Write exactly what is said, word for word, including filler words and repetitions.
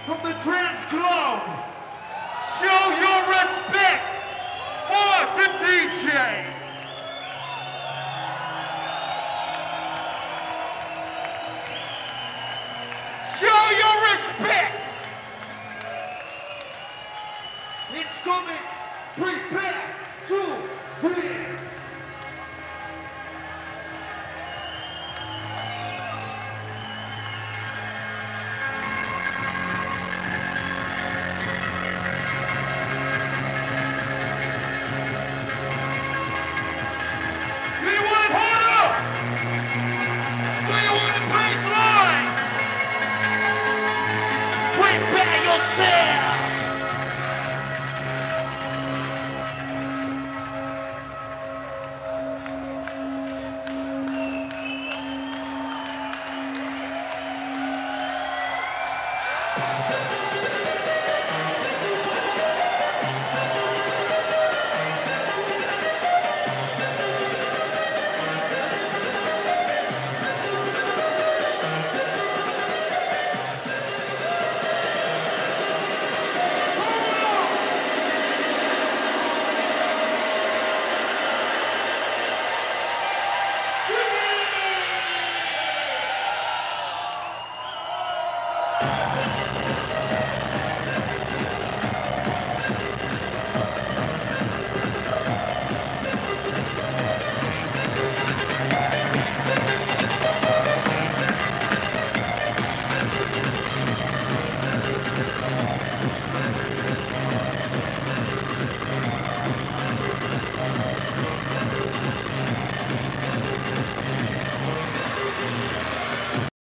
from the Trans Globe. Show your respect for the D J. Show your respect. It's coming. Prepare to dance. You